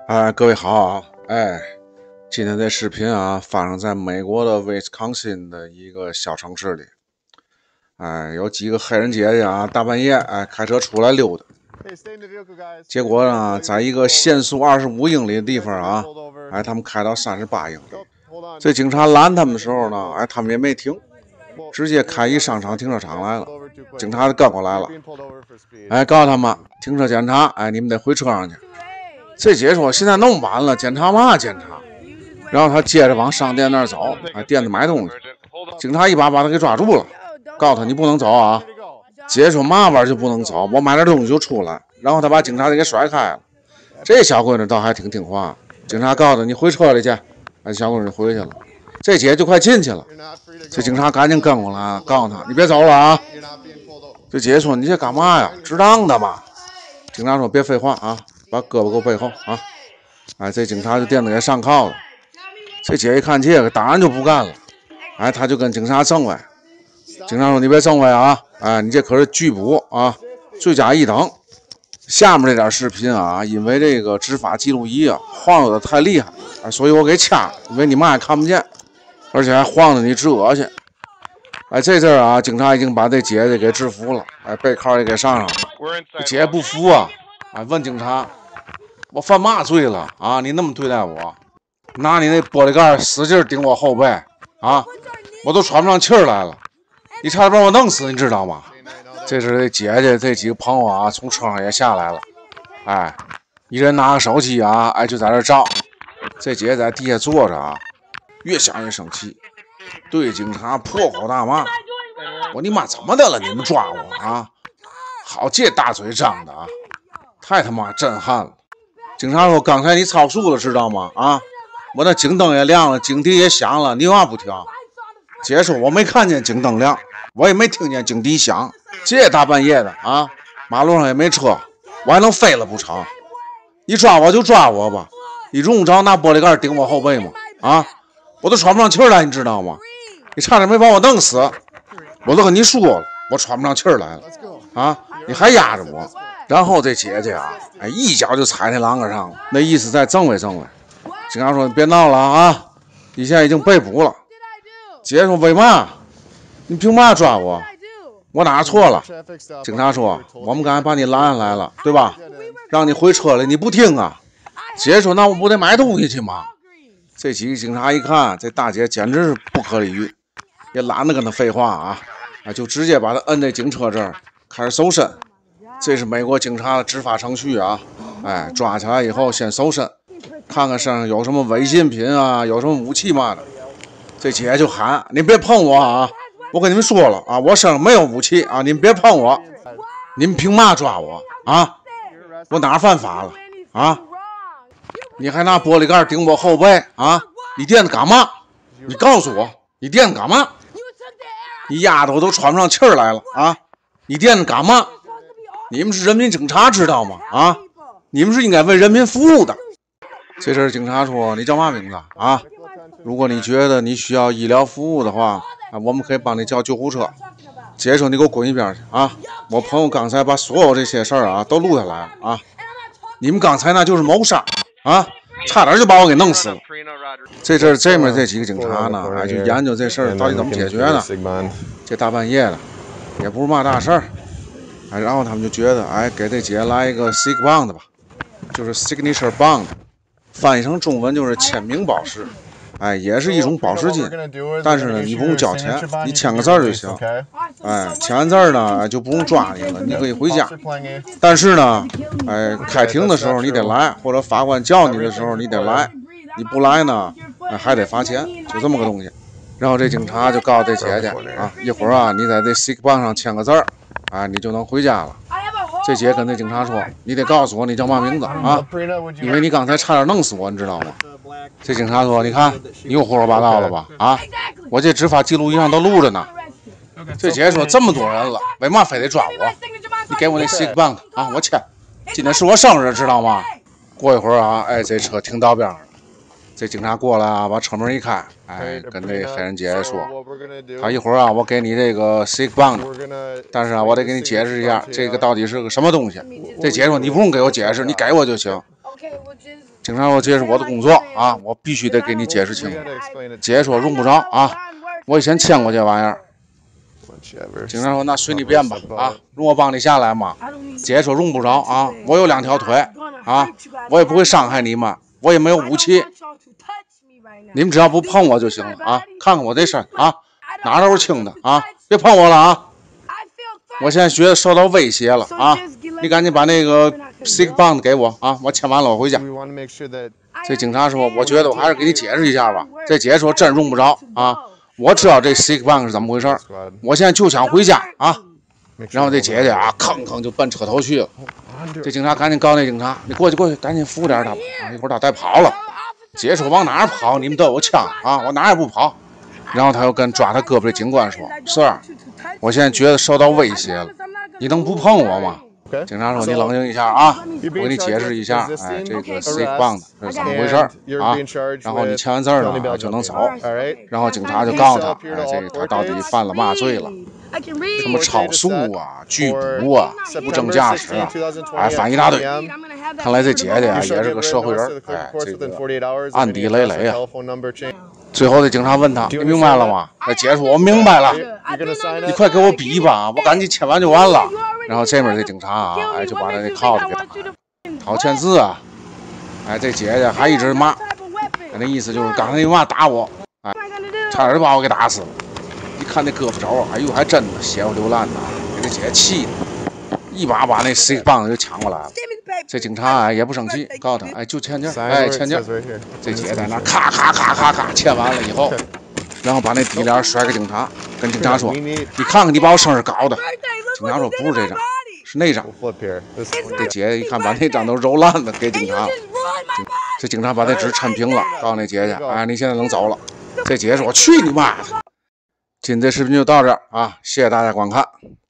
各位好啊！今天这视频啊，发生在美国的威斯康辛的一个小城市里。有几个黑人姐姐啊，大半夜开车出来溜达，结果呢，在一个限速25英里的地方啊，他们开到38英里。这警察拦他们的时候呢，他们也没停，直接开一商场停车场来了。警察就跟过来了，告诉他们停车检查，你们得回车上去。这姐说现在那么晚了，检查嘛检查？然后他接着往商店那儿走，店子买东西。警察一把他给抓住了，告诉他你不能走啊。姐说嘛玩就不能走，我买点东西就出来。然后他把警察给甩开了。这小闺女倒还挺听话，警察告诉他你回车里去，小闺女回去了。这姐就快进去了，这警察赶紧跟过来，告诉他你别走了啊。这姐说你这干嘛呀？值当的嘛。警察说别废话啊，把胳膊给我背后啊。这警察就电子给上铐了。这姐一看这个当然就不干了，他就跟警察争位。警察说你别争位啊，你这可是拒捕啊，罪加一等。下面这点视频啊，因为这个执法记录仪啊晃悠的太厉害，所以我给掐了，因为你们也看不见，而且还晃得你直恶心。这阵啊，警察已经把这姐姐给制服了，背铐也给上了。姐不服啊，问警察我犯嘛罪了啊？你那么对待我，拿你那玻璃盖使劲顶我后背啊，我都喘不上气儿来了，你差点把我弄死，你知道吗？这是这姐姐这几个朋友啊，从车上也下来了，一人拿个手机啊，就在这照。这姐姐在地下坐着啊，越想越生气，对警察破口大骂：“我你妈怎么的了？你们抓我啊！好这大嘴张的啊，太他妈震撼了！”警察说：“刚才你超速了，知道吗？啊，我那警灯也亮了，警笛也响了，你为啥不听？”姐说：“我没看见警灯亮，我也没听见警笛响，这大半夜的啊，马路上也没车，我还能飞了不成？你抓我就抓我吧，你用不着拿玻璃盖顶我后背吗？啊，我都喘不上气儿来，你知道吗？你差点没把我弄死，我都跟你说了，我喘不上气儿来了啊，你还压着我。”然后这姐姐啊，一脚就踩那栏杆上了，那意思再证伪。警察说：“你别闹了啊，你现在已经被捕了。”姐说：“为嘛？你凭嘛抓我？我哪错了？”警察说：“我们刚才把你拦下来了，对吧？让你回车里，你不听啊。”姐说：“那我不得买东西去吗？”这几个警察一看，这大姐简直是不可理喻，也懒得跟他废话啊，就直接把他摁在警车这儿开始搜身。这是美国警察的执法程序啊，抓起来以后先搜身，看看身上有什么违禁品啊，有什么武器嘛的。这姐就喊：“你别碰我啊！我跟你们说了啊，我身上没有武器啊，你们别碰我！你们凭嘛抓我啊？我哪犯法了啊？你还拿玻璃盖顶我后背啊？你垫子干嘛？你告诉我，你垫子干嘛？你丫的我都喘不上气儿来了啊！你垫子干嘛？你们是人民警察，知道吗？啊，你们是应该为人民服务的。”这时警察说：“你叫嘛名字啊？如果你觉得你需要医疗服务的话，我们可以帮你叫救护车。”姐说：“你给我滚一边去啊！我朋友刚才把所有这些事儿啊都录下来了啊！你们刚才那就是谋杀啊，差点就把我给弄死了。”这阵这面这几个警察呢，就研究这事儿到底怎么解决呢？这大半夜的，也不是嘛大事儿。然后他们就觉得，给这姐来一个 SIG bond 吧，就是 signature bond， 翻译成中文就是签名保释，也是一种保释金，但是呢，你不用交钱，你签个字就行，签完字呢就不用抓你了，你可以回家。但是呢，开庭的时候你得来，或者法官叫你的时候你得来，你不来呢，还得罚钱，就这么个东西。然后这警察就告诉这姐姐啊，一会儿啊，你在这 SIG bond 上签个字你就能回家了。这姐跟那警察说：“你得告诉我你叫嘛名字啊，因为你刚才差点弄死我，你知道吗？”这警察说：“你看，你又胡说八道了吧？啊，我这执法记录仪上都录着呢。”这姐说：“这么多人了，为嘛非得抓我？你给我那 SIG bond 啊，我签。今天是我生日，知道吗？”过一会儿啊，这车停道边上了。这警察过来啊，把车门一开，跟这黑人姐姐说：“他一会儿啊，我给你这个 SIG bond， 但是啊，我得给你解释一下，这个到底是个什么东西。”这姐说：“你不用给我解释，你给我就行。 警察说这是我的工作啊，我必须得给你解释清楚。姐说用不着啊，我以前签过这玩意儿。警察说那随你便吧啊，用我帮你下来吗？姐说用不着啊，我有2条腿啊，我也不会伤害你们，我也没有武器，你们只要不碰我就行了啊。看看我这身啊，哪都是轻的啊，别碰我了啊。我现在觉得受到威胁了啊，你赶紧把那个 sick bond 给我啊，我签完了我回家。这警察说我觉得我还是给你解释一下吧。这姐说真用不着啊，我知道这 sick bond 是怎么回事，我现在就想回家啊。然后这姐姐啊吭吭就奔车头去了。这警察赶紧告诉那警察，你过去赶紧扶点他啊，一会儿他带跑了。姐说往哪儿跑，你们都有枪啊，我哪儿也不跑。然后他又跟抓他胳膊的警官说 Sir， 我现在觉得受到威胁了，你能不碰我吗？警察说你冷静一下啊，我给你解释一下，哎，这个 sick bond 是怎么回事啊？然后你签完字呢就能走。然后警察就告诉他，哎，这个他到底犯了嘛罪了？什么超速啊、拒捕啊、无证驾驶啊，哎，反一大堆。看来这姐姐啊也是个社会人，哎，这个暗地累累啊。最后这警察问他，你明白了吗？那姐说我明白了，你快给我比吧，我赶紧签完就完了。然后这边这警察啊，哎，就把他那铐子给打了，好签字啊。哎，这姐姐还一直骂，那意思就是刚才你嘛打我，哎，差点就把我给打死了。一看那胳膊肘，哎呦，还真的血肉流烂呐，给这姐姐气的，一把把那 sick bond 就抢过来了。这警察啊也不生气，告诉他，哎，就签字，哎，签字。这姐在那咔咔咔咔咔签完了以后，然后把那底帘甩给警察，跟警察说，你看看你把我生日搞的。警察说不是这张，是那张。这姐姐一看把那张都揉烂了，给警察。这警察把那纸抻平了，告诉那姐姐，哎，你现在能走了。这姐姐说，去你妈的！今天这视频就到这儿啊，谢谢大家观看。